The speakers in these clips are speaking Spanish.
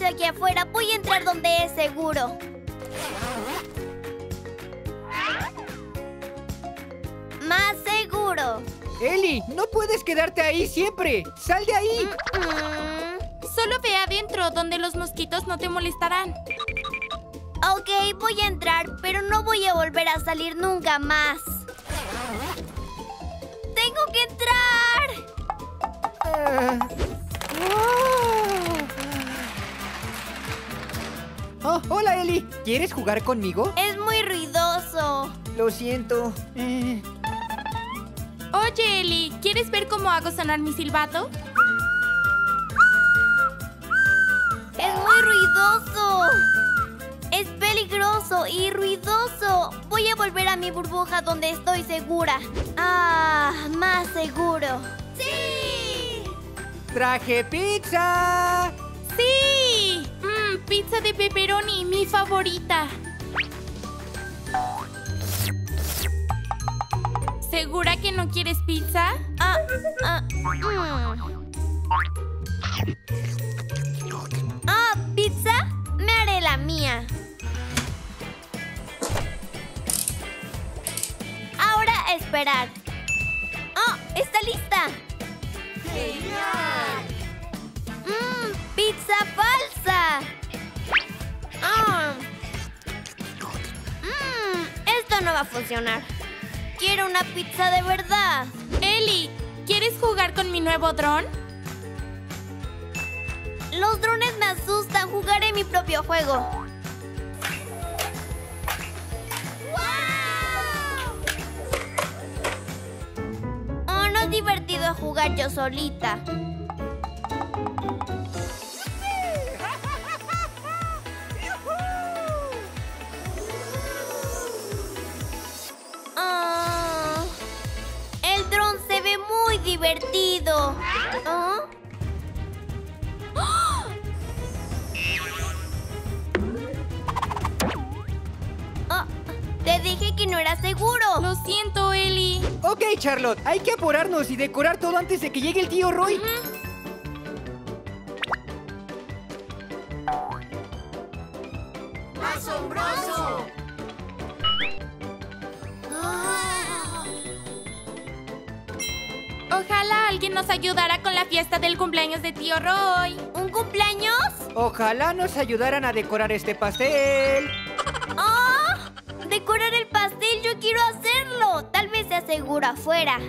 aquí afuera. Voy a entrar donde es seguro. Más seguro. Ellie, no puedes quedarte ahí siempre. ¡Sal de ahí! Solo ve adentro, donde los mosquitos no te molestarán. Ok, voy a entrar, pero no voy a volver a salir nunca más. ¡Tengo que entrar! Oh, hola, Ellie. ¿Quieres jugar conmigo? Es muy ruidoso. Lo siento. Oye, Ellie, ¿quieres ver cómo hago sonar mi silbato? Es muy ruidoso. Es peligroso y ruidoso. Voy a volver a mi burbuja donde estoy segura. Ah, más seguro. ¡Sí! ¡Traje pizza! ¡Sí! Pizza de pepperoni, mi favorita. ¿Segura que no quieres pizza? ¿Pizza? Me haré la mía. Ahora a esperar. ¡Oh! ¡Está lista! ¡Genial! ¡Pizza falsa! Esto no va a funcionar. Quiero una pizza de verdad. Ellie, ¿quieres jugar con mi nuevo dron? Los drones me asustan. Jugaré mi propio juego. ¡Wow! Oh, no es divertido jugar yo solita. El dron se ve muy divertido. Te dije que no era seguro. Lo siento, Ellie. Ok, Charlotte, hay que apurarnos y decorar todo antes de que llegue el tío Roy. ¡Asombroso! Ojalá alguien nos ayudara con la fiesta del cumpleaños de tío Roy. ¿Un cumpleaños? Ojalá nos ayudaran a decorar este pastel. ¡Oh! ¡Decorar el pastel! ¡Yo quiero hacerlo! Tal vez sea seguro afuera.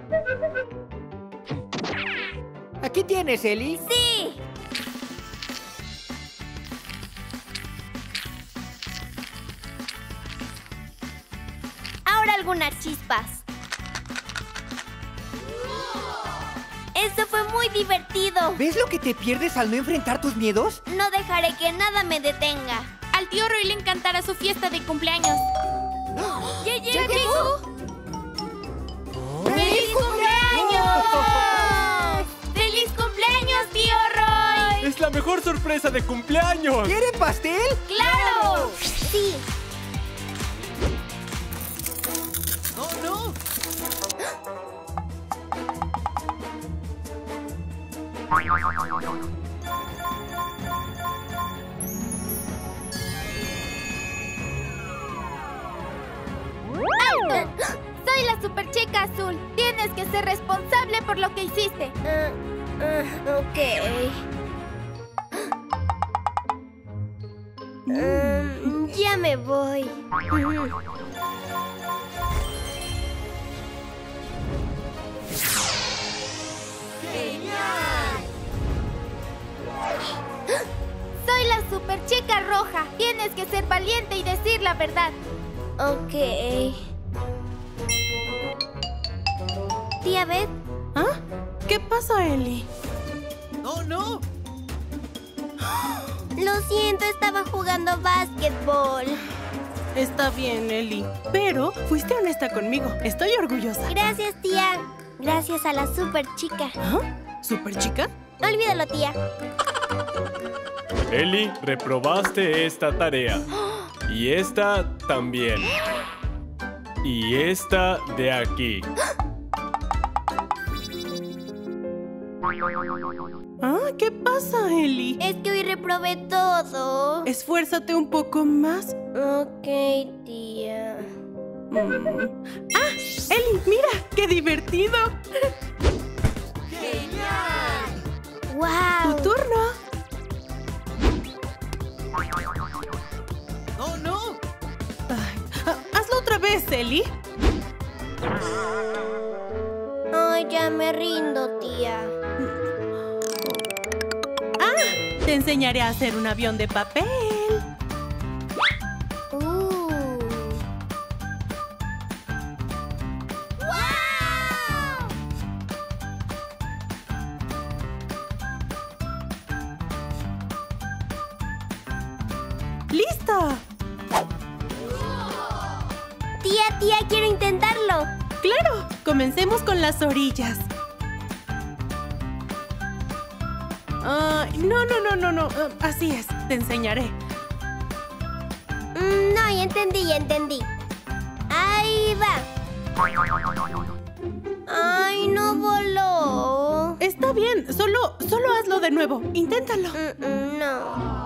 Aquí tienes, Ellie. ¡Sí! Ahora algunas chispas. Eso fue muy divertido. ¿Ves lo que te pierdes al no enfrentar tus miedos? No dejaré que nada me detenga. Al tío Roy le encantará su fiesta de cumpleaños. ¡Ya llegó! ¡Feliz cumpleaños! ¡Feliz cumpleaños, tío Roy! ¡Es la mejor sorpresa de cumpleaños! ¿Quieren pastel? ¡Claro! Sí. ¡Oh, no! ¡Alto! Soy la superchica azul. Tienes que ser responsable por lo que hiciste. Ok. Ya me voy. Soy la superchica roja. Tienes que ser valiente y decir la verdad. Ok. Tía Beth. ¿Ah? ¿Qué pasa, Ellie? ¡Oh, no! Lo siento, estaba jugando básquetbol. Está bien, Ellie. Pero fuiste honesta conmigo. Estoy orgullosa. Gracias, tía. Gracias a la super chica. ¿Ah? ¿Super chica? Olvídalo, tía. Ellie, reprobaste esta tarea. Y esta también. Y esta de aquí. Ah, ¿qué pasa, Eli? Es que hoy reprobé todo. Esfuérzate un poco más. Ok, tía. ¡Ah! ¡Eli, mira! ¡Qué divertido! ¡Wow! ¡Tu turno! ¡Oh, no! Hazlo otra vez, Eli. Ay, ya me rindo, tía. Te enseñaré a hacer un avión de papel. ¡Listo! Tía, quiero intentarlo. ¡Claro! Comencemos con las orillas. No. Así es, te enseñaré. No, ya entendí. Ahí va. Ay, no voló. Está bien, solo hazlo de nuevo. Inténtalo. No.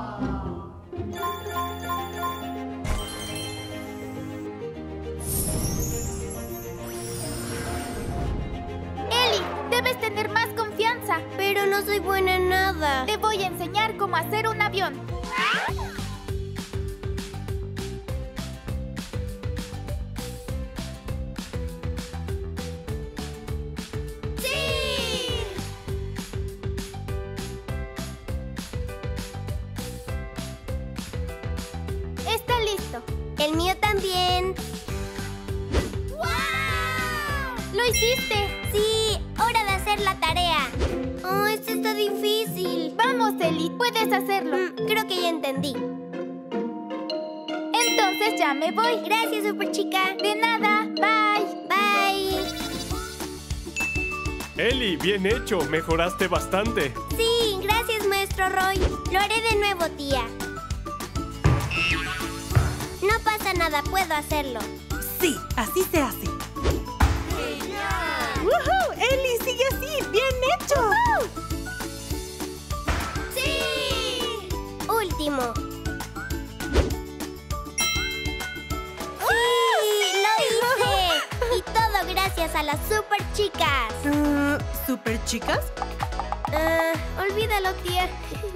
Eli, debes tener más confianza. Pero no soy buena en nada. Te voy a enseñar cómo hacer un avión. ¡Sí! Está listo. El mío también. ¡Lo hiciste! Sí, hora de hacer la tarea. Oh, esto está difícil. Vamos, Eli, puedes hacerlo. Creo que ya entendí. Entonces ya me voy. Gracias, Superchica. De nada. Bye. Bye. Eli, bien hecho. Mejoraste bastante. Sí, gracias, maestro Roy. Lo haré de nuevo, tía. No pasa nada, puedo hacerlo. Sí, así se hace. ¡Woohoo! ¡Eli, sigue así! ¡Bien hecho! ¡Sí! Último. ¡Sí! ¡Lo hice! Y todo gracias a las Superchicas. ¿Super chicas? Olvídalo, tía.